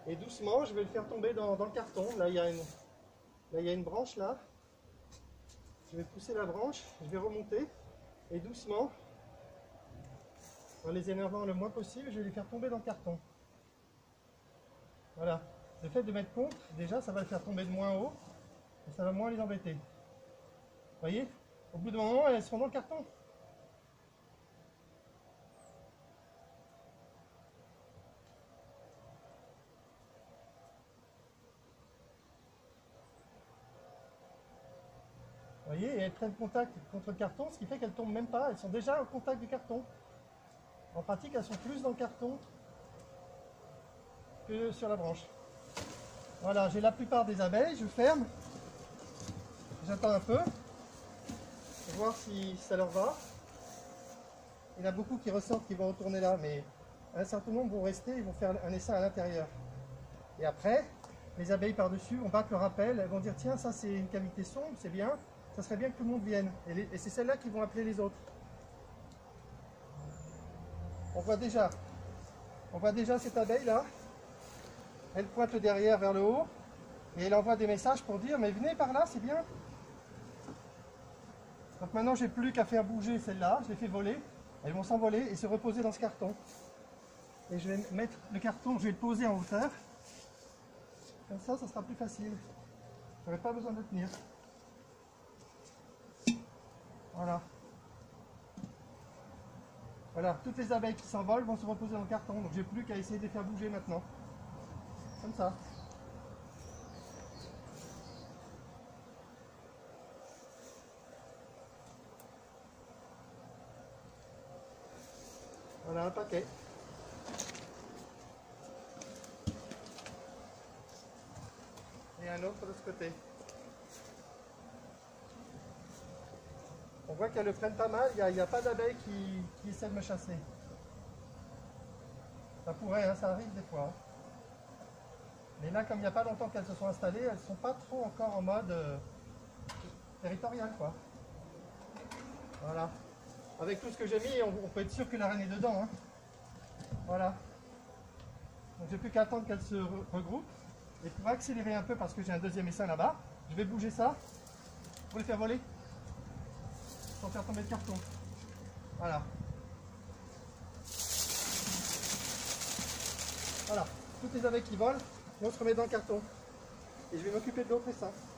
Et doucement, je vais le faire tomber dans le carton. Là, il y a une branche là. Je vais pousser la branche, je vais remonter. Et doucement, en les énervant le moins possible, je vais les faire tomber dans le carton. Voilà. Le fait de mettre contre, déjà, ça va le faire tomber de moins haut. Et ça va moins les embêter. Vous voyez? Au bout d'un moment, elles seront dans le carton. Vous voyez, et elles prennent contact contre le carton, ce qui fait qu'elles ne tombent même pas, elles sont déjà au contact du carton. En pratique, elles sont plus dans le carton que sur la branche. Voilà, j'ai la plupart des abeilles, je ferme, j'attends un peu, pour voir si ça leur va. Il y en a beaucoup qui ressortent, qui vont retourner là, mais un certain nombre vont rester, ils vont faire un essaim à l'intérieur. Et après, les abeilles par-dessus vont battre le rappel, elles vont dire tiens, ça c'est une cavité sombre, c'est bien, ça serait bien que tout le monde vienne. Et c'est celles-là qui vont appeler les autres. On voit déjà cette abeille là, elle pointe le derrière vers le haut, et elle envoie des messages pour dire mais venez par là, c'est bien. Donc maintenant j'ai plus qu'à faire bouger celle-là, je les fais voler, elles vont s'envoler et se reposer dans ce carton. Et je vais mettre le carton, je vais le poser en hauteur. Comme ça sera plus facile. Je n'aurai pas besoin de tenir. Voilà. Voilà, toutes les abeilles qui s'envolent vont se reposer dans le carton. Donc j'ai plus qu'à essayer de les faire bouger maintenant. Comme ça. Voilà un paquet. Et un autre de ce côté. On voit qu'elles le prennent pas mal, il n'y a pas d'abeilles qui essaient de me chasser. Ça pourrait, hein, ça arrive des fois. Hein. Mais là, comme il n'y a pas longtemps qu'elles se sont installées, elles ne sont pas trop encore en mode territorial, quoi. Voilà. Avec tout ce que j'ai mis, on peut être sûr que la reine est dedans. Hein. Voilà. Donc j'ai plus qu'à attendre qu'elles se regroupent. Et pour accélérer un peu, parce que j'ai un deuxième essaim là-bas, je vais bouger ça pour les faire voler. Sans faire tomber le carton. Voilà. Voilà. Toutes les abeilles qui volent, on se remet dans le carton. Et je vais m'occuper de l'autre essaim.